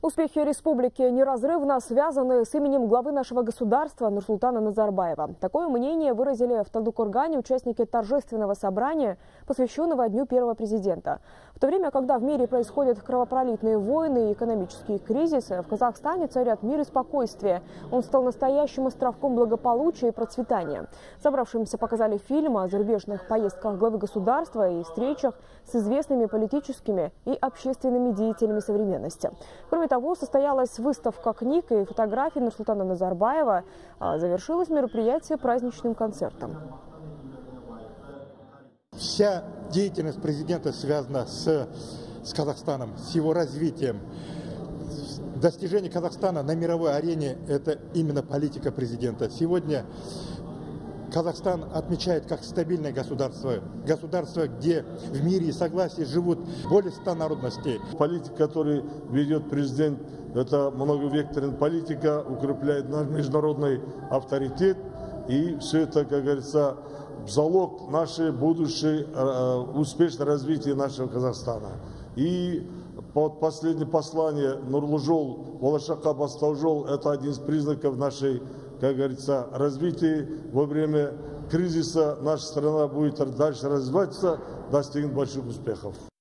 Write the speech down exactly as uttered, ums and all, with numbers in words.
Успехи республики неразрывно связаны с именем главы нашего государства Нурсултана Назарбаева. Такое мнение выразили в Талдыкургане участники торжественного собрания, посвященного Дню первого президента. В то время, когда в мире происходят кровопролитные войны и экономический кризис, в Казахстане царят мир и спокойствие. Он стал настоящим островком благополучия и процветания. Собравшимся показали фильм о зарубежных поездках главы государства и встречах с известными политическими и общественными деятелями современности. Кроме того, состоялась выставка книг и фотографий Нурсултана Назарбаева. А завершилось мероприятие праздничным концертом. Вся деятельность президента связана с, с Казахстаном, с его развитием. Достижение Казахстана на мировой арене – это именно политика президента. Сегодня Казахстан отмечает как стабильное государство, государство, где в мире и согласии живут более ста народностей. Политика, которую ведет президент, это многовекторная политика, укрепляет наш международный авторитет. И все это, как говорится, залог нашей будущей э, успешного развития нашего Казахстана. И под последнее послание Нурлы жол, Болашаққа бастау жол, это один из признаков нашей, как говорится, развития. Во время кризиса наша страна будет дальше развиваться, достигнет больших успехов.